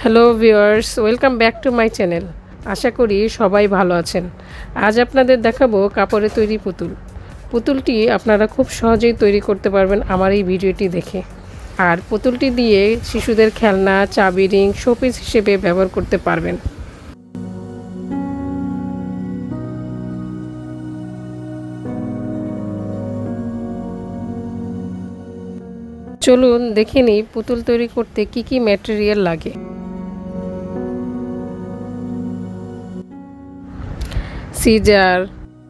Hello viewers, welcome back to my channel. আশা করি সবাই ভালো আছেন। আজ আপনাদের দেখাবো কাপড়ে তৈরি পুতুল। পুতুলটি আপনারা খুব সহজেই তৈরি করতে পারবেন আমার এই ভিডিওটি দেখে। আর পুতুলটি দিয়ে শিশুদের খেলনা, চাবি রিং, শোপিস হিসেবে ব্যবহার করতে পারবেন। চলুন দেখে নিই পুতুল তৈরি করতে কি কি ম্যাটেরিয়াল লাগে। সিজার,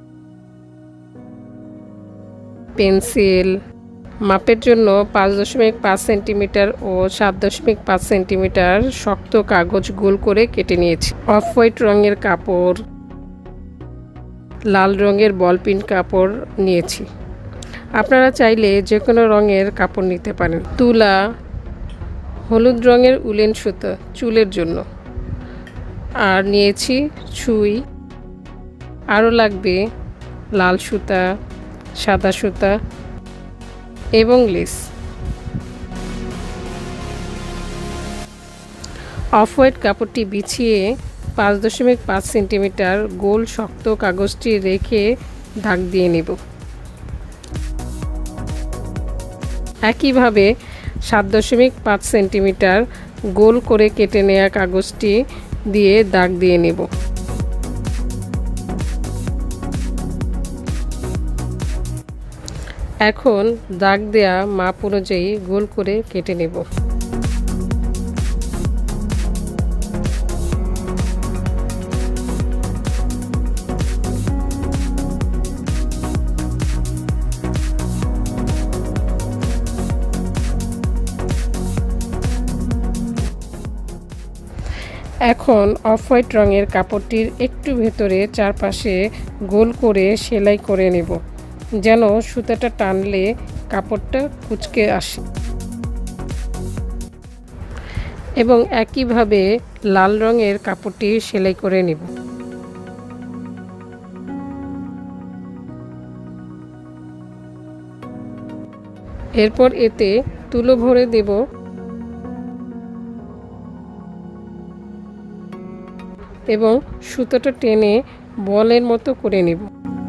পেন্সিল, মাপের জন্য 5.5 সেন্টিমিটার ও 7.5 সেন্টিমিটার শক্ত কাগজ গোল করে কেটে নিয়েছি। অফ হোয়াইট রঙের কাপড়, লাল রঙের বলপিন কাপড় নিয়েছি। আপনারা চাইলে যে কোনো রঙের কাপড় নিতে পারেন। তুলা, হলুদ রঙের উলেন সুতা চুলের জন্য, আর নিয়েছি সুই। আরও লাগবে লাল সুতা, সাদা সুতা এবং লেস। অফ হোয়াইট কাপড়টি বিছিয়ে 5.5 সেন্টিমিটার গোল শক্ত কাগজটি রেখে দাগ দিয়ে নেব। একইভাবে 7.5 সেন্টিমিটার গোল করে কেটে নেওয়া কাগজটি দিয়ে দাগ দিয়ে নেব। এখন দাগ দেয়া মাপ অনুযায়ী গোল করে কেটে নেব। এখন অফ হোয়াইট রঙের কাপড়টির একটু ভেতরে চারপাশে গোল করে সেলাই করে নেব, যেন সুতাটা টানলে কাপড়টা কুঁচকে আসে। এবং একইভাবে লাল রঙের কাপড়টি সেলাই করে নেব। এরপর এতে তুলো ভরে দেব এবং সুতোটা টেনে বলের মতো করে নেব।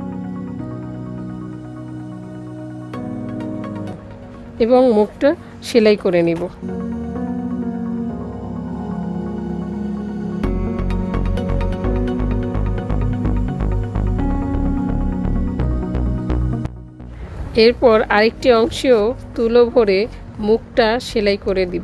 এবং মুখটা সেলাই করে নেব। এরপর আরেকটি অংশেও তুলো ভরে মুখটা সেলাই করে দিব।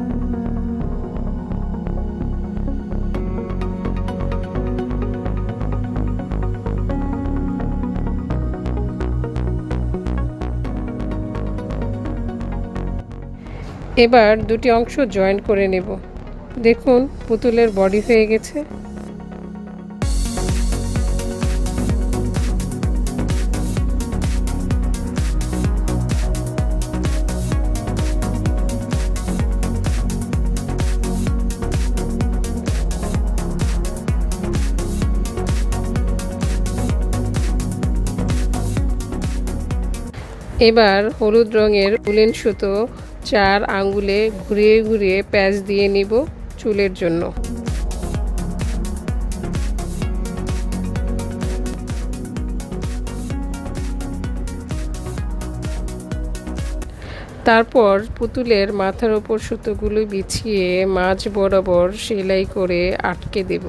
এবার দুটি অংশ জয়েন করে নেব। দেখুন পুতুলের বডি হয়ে গেছে। এবার হলুদ রঙের উলেন সুতো 4 আঙ্গুলে ঘুরিয়ে ঘুরিয়ে প্যাচ দিয়ে নিব চুলের জন্য। তারপর পুতুলের মাথার উপর সুতোগুলো বিছিয়ে মাঝ বরাবর সেলাই করে আটকে দেব।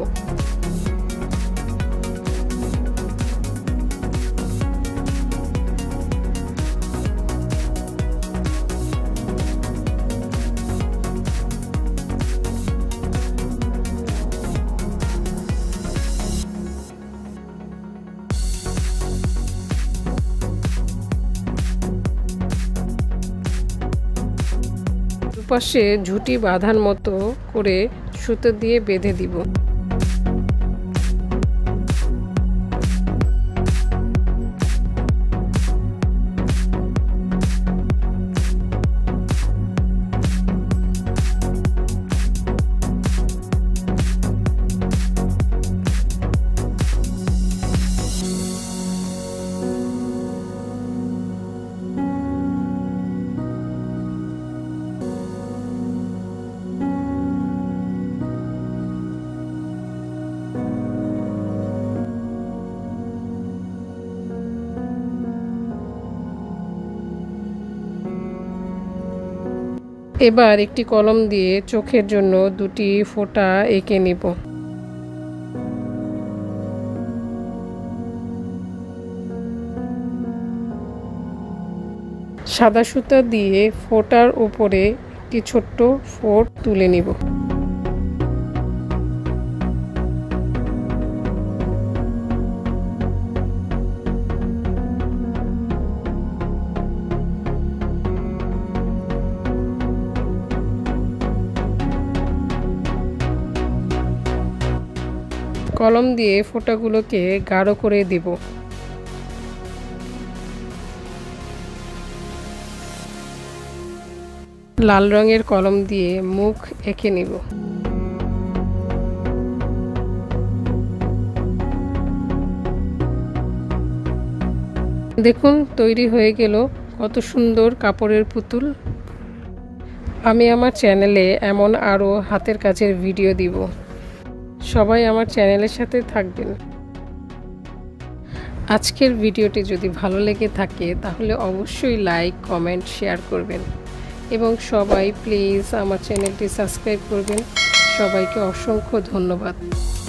দুপাশে ঝুঁটি বাঁধার মতো করে সুতো দিয়ে বেঁধে দিব। এবার একটি কলম দিয়ে চোখের জন্য দুটি ফোঁটা এঁকে নিব। সাদা সুতা দিয়ে ফোঁটার উপরে একটি ছোট্ট ফোঁট তুলে নিব। কলম দিয়ে ফোঁটাগুলোকে গাঢ় করে দিব। লাল রঙের কলম দিয়ে মুখ এঁকে নিব। দেখুন তৈরি হয়ে গেল কত সুন্দর কাপড়ের পুতুল। আমি আমার চ্যানেলে এমন আরও হাতের কাজের ভিডিও দিব। সবাই আমার চ্যানেলের সাথে থাকবেন। আজকের ভিডিওটি যদি ভালো লেগে থাকে তাহলে অবশ্যই লাইক, কমেন্ট, শেয়ার করবেন এবং সবাই প্লিজ আমার চ্যানেলটি সাবস্ক্রাইব করবেন। সবাইকে অসংখ্য ধন্যবাদ।